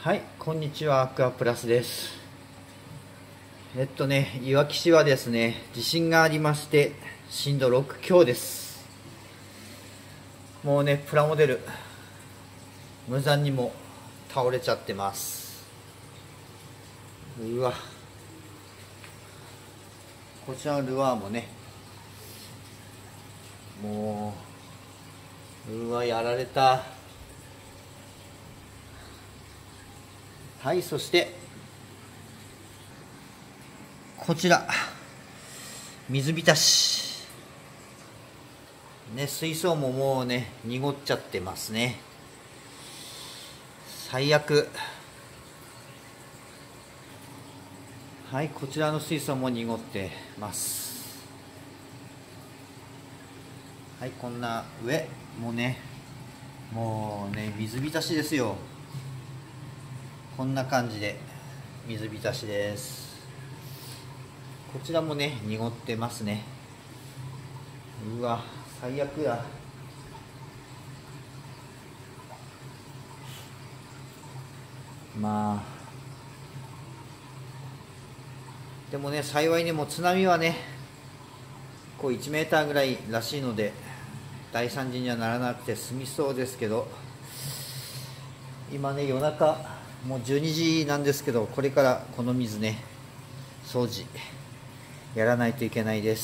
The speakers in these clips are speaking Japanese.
はい、こんにちは、アクアプラスです。いわき市はですね、地震がありまして、震度6強です。もうね、プラモデル、無残にも倒れちゃってます。うわ。こちらのルアーもね、もう、うわ、やられた。はい、そして、こちら、水浸し。ね、水槽ももうね、濁っちゃってますね。最悪。はい、こちらの水槽も濁ってます。はい、こんな上もね、もうね、水浸しですよ。こんな感じで水浸しです。こちらもね、濁ってますね。うわ、最悪だ。まあでもね、幸いにも津波はね、こう1メーターぐらいらしいので大惨事にはならなくて済みそうですけど、今ね、夜中もう12時なんですけど、これからこの水ね、掃除やらないといけないです。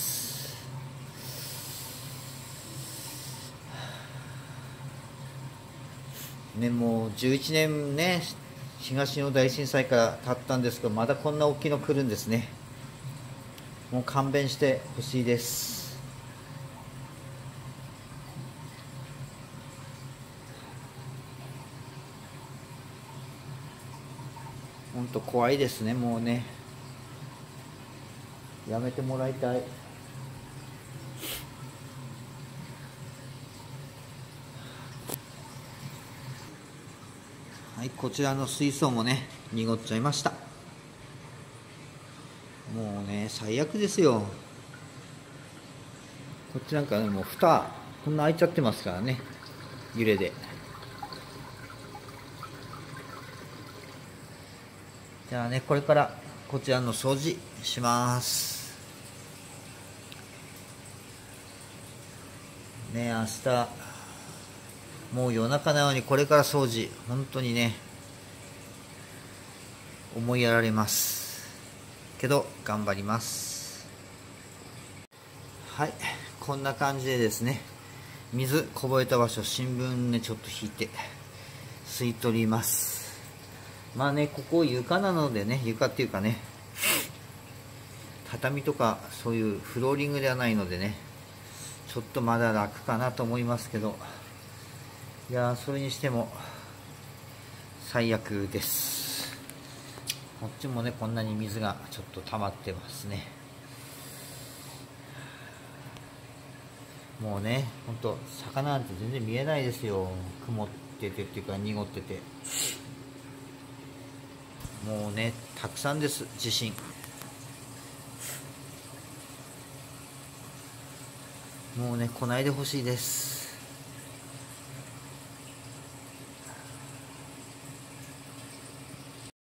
ね、もう11年ね、東日本大震災から経ったんですけど、まだこんな大きいの来るんですね。もう勘弁してほしいです。本当怖いですね。もうね、やめてもらいたい。はい、こちらの水槽もね、濁っちゃいました。もうね、最悪ですよ。こっちなんかね、もう蓋こんな開いちゃってますからね、揺れで。じゃあね、これからこちらの掃除します。ね、明日もう夜中なのにこれから掃除、本当にね、思いやられますけど頑張ります。はい、こんな感じでですね、水こぼれた場所、新聞ねちょっと引いて吸い取ります。まあね、ここ床なのでね、床っていうかね、畳とかそういうフローリングではないのでね、ちょっとまだ楽かなと思いますけど、いやー、それにしても最悪です。こっちもね、こんなに水がちょっと溜まってますね。もうね、ほんと魚なんて全然見えないですよ。曇っててっていうか濁ってて、もうね、たくさんです、地震。もうね、来ないでほしいです。